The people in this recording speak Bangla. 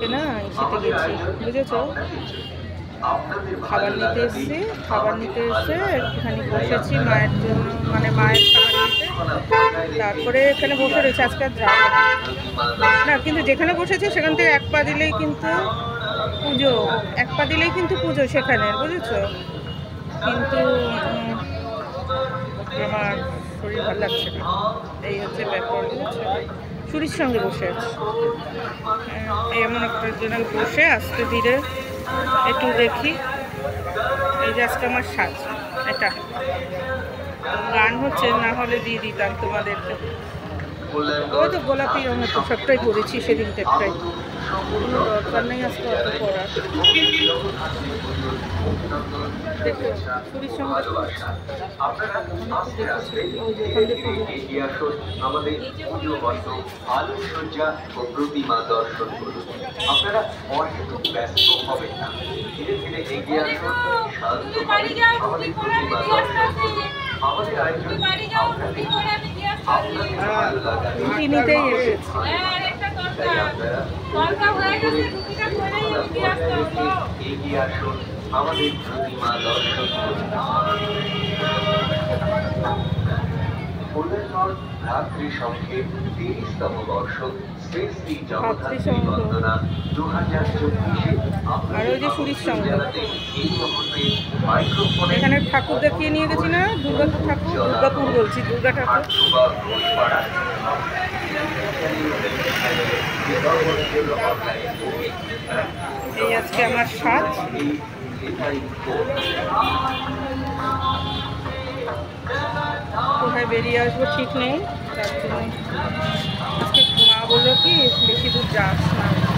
না সেটা গেছি, বুঝেছো? খাবার নিতে এসেছি, খাবার নিতে এসে একটুখানি বসেছি মায়ের জন্য, মানে মায়ের খাবার নিতে। তারপরে এখানে বসে রয়েছে, আজকে আর যাবো না। কিন্তু যেখানে বসেছি সেখান থেকে এক পা দিলেই কিন্তু পুজো, এক পা দিলেই কিন্তু পুজো সেখানে, বুঝেছো? কিন্তু আমার শরীর ভালো লাগছে না, এই হচ্ছে ব্যাপার, বুঝেছো? চুরির সঙ্গে বসে আছে, এমন একটা জন্য বসে আস্তে ধীরে একটু দেখি। এই যে আজকে আমার সাজ, এটা গান হচ্ছে, না হলে দিয়ে দিতাম তোমাদেরকে। ওই তো গোলাপি রঙের পোশাকটাই পরেছি সেদিনকে, একটাই, কোনো দরকার নেই আজকে অত পড়ার। দেখো চুরির সঙ্গে প্রতিমা দর্শন করুন। আপনারা অহেতুক ব্যস্ত হবেন না, ধীরে ধীরে এগিয়ে আসুন, শান্তভাবে আমাদের প্রতিমা দর্শন করুন। আমাদের আয়োজন আপনাদের ভালো লাগা নিতেই এসেছি। তাই আপনারা এগিয়ে আসুন, আমাদের প্রতিমা দর্শন করুন। রাত্রি সংক্ষেপ 30তম বর্ষ শ্রী শ্রী জগন্নাথ বন্দনা 2024। আর ওই যে সুরির সঙ্গে এখানে ঠাকুর দেখিয়ে নিয়ে গেছি না, দুর্গাপুর ঠাকুর, দুর্গাপুর বলছি, দুর্গা ঠাকুর। এই আজকে আমার সাজ। কোথায় বেরিয়ে আসবো ঠিক নেই, তার জন্য আজকে মা বললো কি বেশি দূর যাস না।